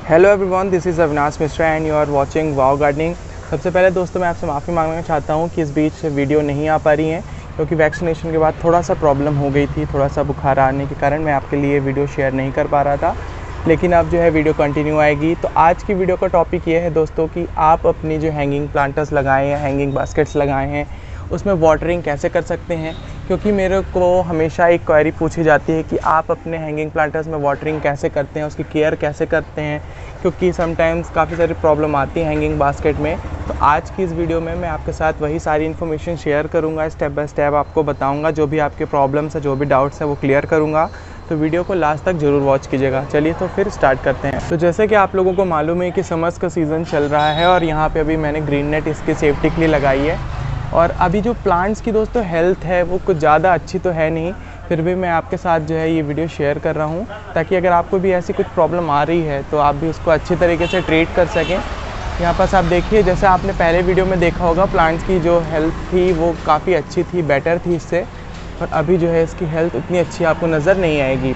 Hello everyone, this is Avinash Mishra and you are watching wow gardening. सबसे पहले दोस्तों मैं आपसे माफ़ी मांगना चाहता हूँ कि इस बीच वीडियो नहीं आ पा रही हैं, क्योंकि वैक्सीनेशन के बाद थोड़ा सा प्रॉब्लम हो गई थी। थोड़ा सा बुखार आने के कारण मैं आपके लिए वीडियो शेयर नहीं कर पा रहा था, लेकिन अब जो है वीडियो कंटिन्यू आएगी। तो आज की वीडियो का टॉपिक ये है दोस्तों कि आप अपनी जो हैंगिंग प्लांटर्स लगाए हैं, हैंगिंग बास्केट्स लगाए हैं, उसमें वाटरिंग कैसे कर सकते हैं। क्योंकि मेरे को हमेशा एक क्वेरी पूछी जाती है कि आप अपने हैंगिंग प्लांटर्स में वाटरिंग कैसे करते हैं, उसकी केयर कैसे करते हैं, क्योंकि समटाइम्स काफ़ी सारी प्रॉब्लम आती है हैंगिंग बास्केट में। तो आज की इस वीडियो में मैं आपके साथ वही सारी इन्फॉर्मेशन शेयर करूंगा, स्टेप बाय स्टेप आपको बताऊंगा, जो भी आपके प्रॉब्लम्स है, जो भी डाउट्स है वो क्लियर करूंगा। तो वीडियो को लास्ट तक ज़रूर वॉच कीजिएगा। चलिए तो फिर स्टार्ट करते हैं। तो जैसे कि आप लोगों को मालूम है कि समर्स का सीज़न चल रहा है और यहाँ पे अभी मैंने ग्रीन नेट इसकी सेफ्टी के लिए लगाई है। और अभी जो प्लांट्स की दोस्तों हेल्थ है वो कुछ ज़्यादा अच्छी तो है नहीं, फिर भी मैं आपके साथ जो है ये वीडियो शेयर कर रहा हूँ, ताकि अगर आपको भी ऐसी कुछ प्रॉब्लम आ रही है तो आप भी उसको अच्छी तरीके से ट्रीट कर सकें। यहाँ पास आप देखिए, जैसे आपने पहले वीडियो में देखा होगा, प्लांट्स की जो हेल्थ थी वो काफ़ी अच्छी थी, बेटर थी इससे। और अभी जो है इसकी हेल्थ उतनी अच्छी आपको नज़र नहीं आएगी।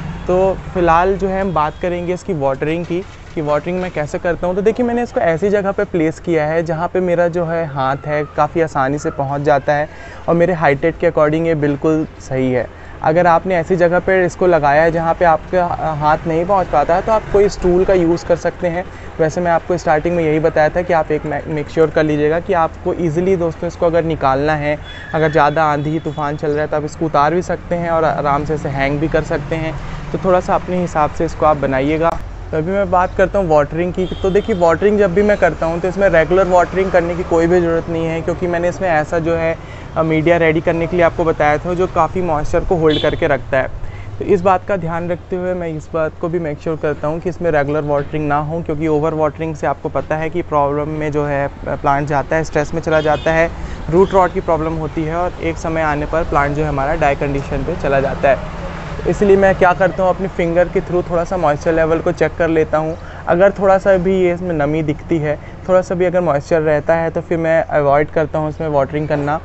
तो फ़िलहाल जो है हम बात करेंगे इसकी वाटरिंग की, कि वाटरिंग मैं कैसे करता हूँ। तो देखिए, मैंने इसको ऐसी जगह पे प्लेस किया है जहाँ पे मेरा जो है हाथ है काफ़ी आसानी से पहुँच जाता है, और मेरे हाइटेड के अकॉर्डिंग ये बिल्कुल सही है। अगर आपने ऐसी जगह पे इसको लगाया है जहाँ पे आपका हाथ नहीं पहुँच पाता है, तो आप कोई स्टूल का यूज़ कर सकते हैं। वैसे मैं आपको स्टार्टिंग में यही बताया था कि आप एक मेक श्योर कर लीजिएगा कि आपको ईज़िली दोस्तों इसको अगर निकालना है, अगर ज़्यादा आंधी तूफ़ान चल रहा है तो आप इसको उतार भी सकते हैं और आराम से इसे हैंग भी कर सकते हैं। तो थोड़ा सा अपने हिसाब से इसको आप बनाइएगा। तो अभी मैं बात करता हूँ वाटरिंग की। तो देखिए, वाटरिंग जब भी मैं करता हूँ तो इसमें रेगुलर वाटरिंग करने की कोई भी ज़रूरत नहीं है, क्योंकि मैंने इसमें ऐसा जो है मीडिया रेडी करने के लिए आपको बताया था, जो काफ़ी मॉइस्चर को होल्ड करके रखता है। तो इस बात का ध्यान रखते हुए मैं इस बात को भी मेक श्योर करता हूँ कि इसमें रेगुलर वाटरिंग ना हो, क्योंकि ओवर वाटरिंग से आपको पता है कि प्रॉब्लम में जो है प्लांट जाता है, स्ट्रेस में चला जाता है, रूट रॉट की प्रॉब्लम होती है, और एक समय आने पर प्लांट जो है हमारा डाई कंडीशन पर चला जाता है। इसलिए मैं क्या करता हूँ, अपनी फिंगर के थ्रू थोड़ा सा मॉइस्चर लेवल को चेक कर लेता हूँ। अगर थोड़ा सा भी ये इसमें नमी दिखती है, थोड़ा सा भी अगर मॉइस्चर रहता है, तो फिर मैं अवॉइड करता हूँ इसमें वाटरिंग करना।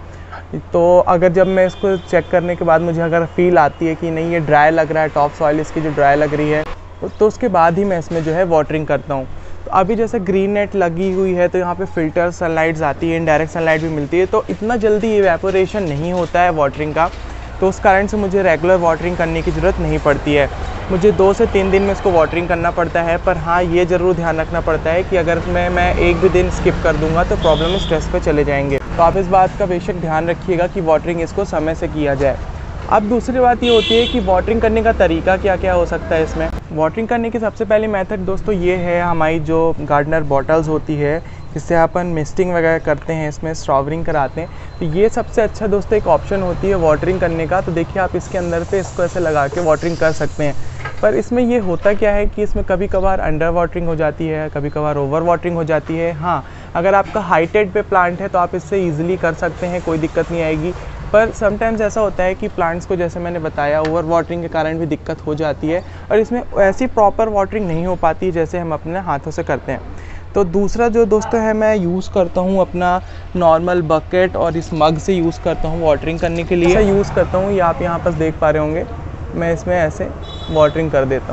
तो अगर जब मैं इसको चेक करने के बाद मुझे अगर फील आती है कि नहीं ये ड्राई लग रहा है, टॉप सॉइल इसकी जो ड्राई लग रही है, तो उसके बाद ही मैं इसमें जो है वाटरिंग करता हूँ। तो अभी जैसे ग्रीन नेट लगी हुई है तो यहाँ पे फ़िल्टर सनलाइट्स आती है, इनडायरेक्ट सनलाइट भी मिलती है, तो इतना जल्दी इवेपोरेशन नहीं होता है वाटरिंग का। तो उस कारण से मुझे रेगुलर वाटरिंग करने की ज़रूरत नहीं पड़ती है। मुझे 2 से 3 दिन में इसको वाटरिंग करना पड़ता है। पर हाँ, ये ज़रूर ध्यान रखना पड़ता है कि अगर मैं एक भी दिन स्किप कर दूंगा तो प्रॉब्लम स्ट्रेस पे चले जाएंगे। तो आप इस बात का बेशक ध्यान रखिएगा कि वाटरिंग इसको समय से किया जाए। अब दूसरी बात ये होती है कि वाटरिंग करने का तरीका क्या क्या हो सकता है इसमें। वाटरिंग करने की सबसे पहली मेथड दोस्तों ये है, हमारी जो गार्डनर बॉटल्स होती है, जिससे अपन मिस्टिंग वगैरह करते हैं, इसमें स्ट्रॉबरिंग कराते हैं, तो ये सबसे अच्छा दोस्तों एक ऑप्शन होती है वाटरिंग करने का। तो देखिए, आप इसके अंदर पे इसको ऐसे लगा के वाटरिंग कर सकते हैं। पर इसमें ये होता क्या है कि इसमें कभी कभार अंडर वाटरिंग हो जाती है, कभी कभार ओवर वाटरिंग हो जाती है। हाँ, अगर आपका हाइटेड पे प्लांट है तो आप इससे ईजिली कर सकते हैं, कोई दिक्कत नहीं आएगी। पर समटाइम्स ऐसा होता है कि प्लांट्स को, जैसे मैंने बताया, ओवर वाटरिंग के कारण भी दिक्कत हो जाती है, और इसमें ऐसी प्रॉपर वाटरिंग नहीं हो पाती जैसे हम अपने हाथों से करते हैं। तो दूसरा जो दोस्तों है, मैं यूज़ करता हूँ अपना नॉर्मल बकेट और इस मग से यूज़ करता हूँ वाटरिंग करने के लिए। ऐसा यूज़ करता हूँ, ये आप यहाँ पर देख पा रहे होंगे, मैं इसमें ऐसे वाटरिंग कर देता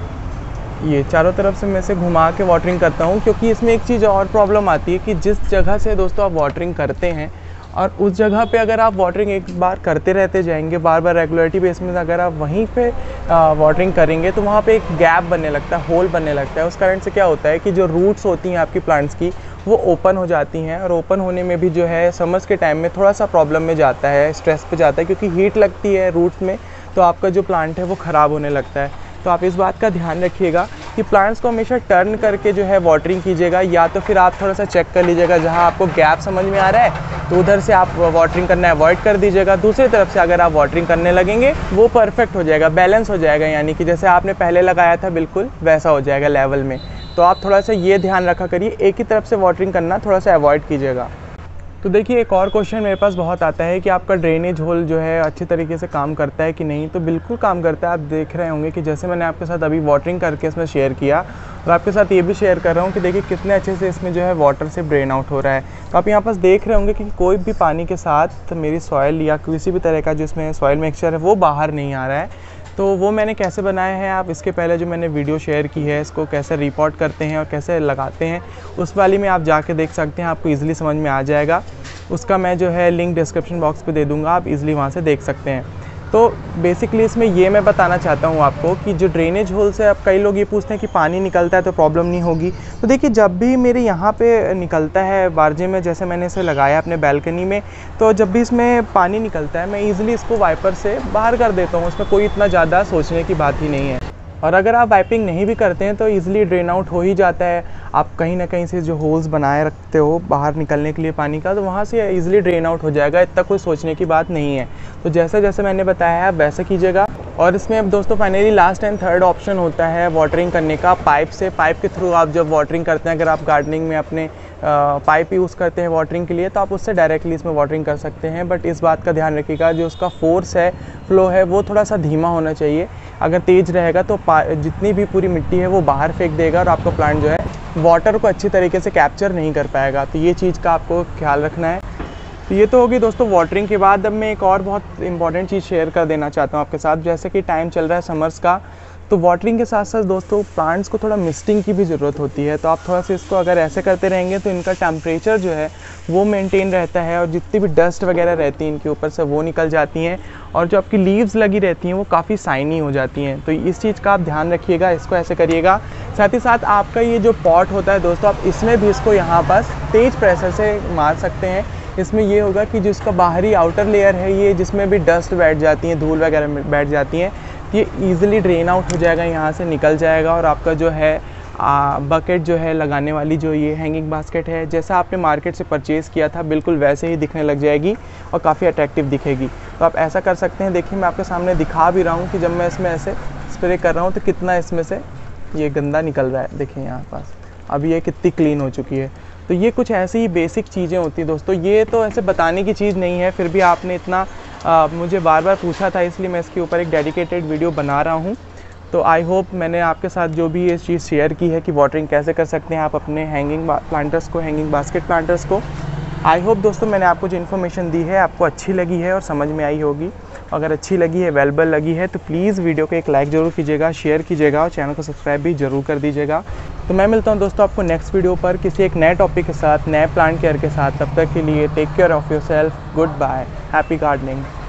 हूँ। ये चारों तरफ से मैं इसे घुमा के वाटरिंग करता हूँ, क्योंकि इसमें एक चीज़ और प्रॉब्लम आती है कि जिस जगह से दोस्तों आप वाटरिंग करते हैं, और उस जगह पे अगर आप वाटरिंग एक बार करते रहते जाएंगे, बार बार रेगुलरिटी बेस में अगर आप वहीं पे वाटरिंग करेंगे, तो वहाँ पे एक गैप बनने लगता है, होल बनने लगता है। उस कारण से क्या होता है कि जो रूट्स होती हैं आपकी प्लांट्स की, वो ओपन हो जाती हैं, और ओपन होने में भी जो है समर्स के टाइम में थोड़ा सा प्रॉब्लम में जाता है, स्ट्रेस पे जाता है, क्योंकि हीट लगती है रूट्स में, तो आपका जो प्लांट है वो ख़राब होने लगता है। तो आप इस बात का ध्यान रखिएगा कि प्लांट्स को हमेशा टर्न करके जो है वाटरिंग कीजिएगा, या तो फिर आप थोड़ा सा चेक कर लीजिएगा, जहाँ आपको गैप समझ में आ रहा है तो उधर से आप वाटरिंग करना अवॉइड कर दीजिएगा। दूसरी तरफ से अगर आप वाटरिंग करने लगेंगे, वो परफेक्ट हो जाएगा, बैलेंस हो जाएगा, यानी कि जैसे आपने पहले लगाया था बिल्कुल वैसा हो जाएगा लेवल में। तो आप थोड़ा सा ये ध्यान रखा करिए, एक ही तरफ से वाटरिंग करना थोड़ा सा अवॉइड कीजिएगा। तो देखिए, एक और क्वेश्चन मेरे पास बहुत आता है कि आपका ड्रेनेज होल जो है अच्छी तरीके से काम करता है कि नहीं। तो बिल्कुल काम करता है। आप देख रहे होंगे कि जैसे मैंने आपके साथ अभी वाटरिंग करके इसमें शेयर किया, और आपके साथ ये भी शेयर कर रहा हूँ कि देखिए कितने अच्छे से इसमें जो है वाटर से ड्रेन आउट हो रहा है। तो आप यहाँ पास देख रहे होंगे कि कोई भी पानी के साथ मेरी सॉइल या किसी भी तरह का जो इसमें सॉइल मिक्सचर है वो बाहर नहीं आ रहा है। तो वो मैंने कैसे बनाया है, आप इसके पहले जो मैंने वीडियो शेयर की है इसको कैसे रिपोर्ट करते हैं और कैसे लगाते हैं उस वाली में आप जाके देख सकते हैं, आपको ईज़िली समझ में आ जाएगा। उसका मैं जो है लिंक डिस्क्रिप्शन बॉक्स पे दे दूँगा, आप ईज़िली वहाँ से देख सकते हैं। तो बेसिकली इसमें ये मैं बताना चाहता हूँ आपको कि जो ड्रेनेज होल से, अब कई लोग ये पूछते हैं कि पानी निकलता है तो प्रॉब्लम नहीं होगी। तो देखिए, जब भी मेरे यहाँ पे निकलता है बारजे में, जैसे मैंने इसे लगाया अपने बैल्कनी में, तो जब भी इसमें पानी निकलता है मैं ईज़िली इसको वाइपर से बाहर कर देता हूँ, उसमें कोई इतना ज़्यादा सोचने की बात ही नहीं है। और अगर आप वाइपिंग नहीं भी करते हैं तो ईज़िली ड्रेन आउट हो ही जाता है। आप कहीं ना कहीं से जो होल्स बनाए रखते हो बाहर निकलने के लिए पानी का, तो वहाँ से ईज़िली ड्रेन आउट हो जाएगा, इतना कोई सोचने की बात नहीं है। तो जैसे जैसे मैंने बताया है आप वैसे कीजिएगा। और इसमें अब दोस्तों finally last and third option होता है वाटरिंग करने का पाइप से। पाइप के थ्रू आप जब वाटरिंग करते हैं, अगर आप गार्डनिंग में अपने पाइप यूज़ करते हैं वाटरिंग के लिए, तो आप उससे डायरेक्टली इसमें वाटरिंग कर सकते हैं। बट इस बात का ध्यान रखिएगा, जो उसका फोर्स है, फ्लो है, वो थोड़ा सा धीमा होना चाहिए। अगर तेज़ रहेगा तो जितनी भी पूरी मिट्टी है वो बाहर फेंक देगा और आपका प्लांट जो है वाटर को अच्छी तरीके से कैप्चर नहीं कर पाएगा। तो ये चीज़ का आपको ख्याल रखना है। तो ये तो होगी दोस्तों वाटरिंग के बाद। अब मैं एक और बहुत इंपॉर्टेंट चीज़ शेयर कर देना चाहता हूँ आपके साथ। जैसे कि टाइम चल रहा है समर्स का, तो वाटरिंग के साथ साथ दोस्तों प्लांट्स को थोड़ा मिस्टिंग की भी ज़रूरत होती है। तो आप थोड़ा सा इसको अगर ऐसे करते रहेंगे तो इनका टेम्परेचर जो है वो मेंटेन रहता है और जितनी भी डस्ट वगैरह रहती है इनके ऊपर से वो निकल जाती हैं और जो आपकी लीव्स लगी रहती हैं वो काफ़ी शाइनी हो जाती हैं। तो इस चीज़ का आप ध्यान रखिएगा, इसको ऐसे करिएगा। साथ ही साथ आपका ये जो पॉट होता है दोस्तों, आप इसमें भी इसको यहाँ पास तेज़ प्रेशर से मार सकते हैं। इसमें ये होगा कि जिसका बाहरी आउटर लेयर है ये, जिसमें भी डस्ट बैठ जाती है, धूल वगैरह बैठ जाती हैं, ये ईज़िली ड्रेन आउट हो जाएगा, यहाँ से निकल जाएगा। और आपका जो है बकेट जो है लगाने वाली, जो ये हैंगिंग बास्केट है, जैसा आपने मार्केट से परचेज़ किया था बिल्कुल वैसे ही दिखने लग जाएगी और काफ़ी अट्रैक्टिव दिखेगी। तो आप ऐसा कर सकते हैं। देखिए, मैं आपके सामने दिखा भी रहा हूँ कि जब मैं इसमें ऐसे स्प्रे कर रहा हूँ तो कितना इसमें से ये गंदा निकल रहा है। देखिए यहाँ पास अभी ये कितनी क्लीन हो चुकी है। तो ये कुछ ऐसी ही बेसिक चीज़ें होती हैं दोस्तों। ये तो ऐसे बताने की चीज़ नहीं है, फिर भी आपने इतना मुझे बार बार पूछा था, इसलिए मैं इसके ऊपर एक डेडिकेटेड वीडियो बना रहा हूँ। तो आई होप मैंने आपके साथ जो भी ये चीज़ शेयर की है कि वाटरिंग कैसे कर सकते हैं आप अपने हैंगिंग प्लांटर्स को, हैंगिंग बास्केट प्लांटर्स को। आई होप दोस्तों मैंने आपको जो इन्फॉर्मेशन दी है आपको अच्छी लगी है और समझ में आई होगी। अगर अच्छी लगी है, वेलेबल लगी है, तो प्लीज़ वीडियो को एक लाइक ज़रूर कीजिएगा, शेयर कीजिएगा और चैनल को सब्सक्राइब भी ज़रूर कर दीजिएगा। तो मैं मिलता हूं दोस्तों आपको नेक्स्ट वीडियो पर किसी एक नए टॉपिक के साथ, नए प्लांट केयर के साथ। तब तक के लिए take care of yourself, goodbye, happy gardening.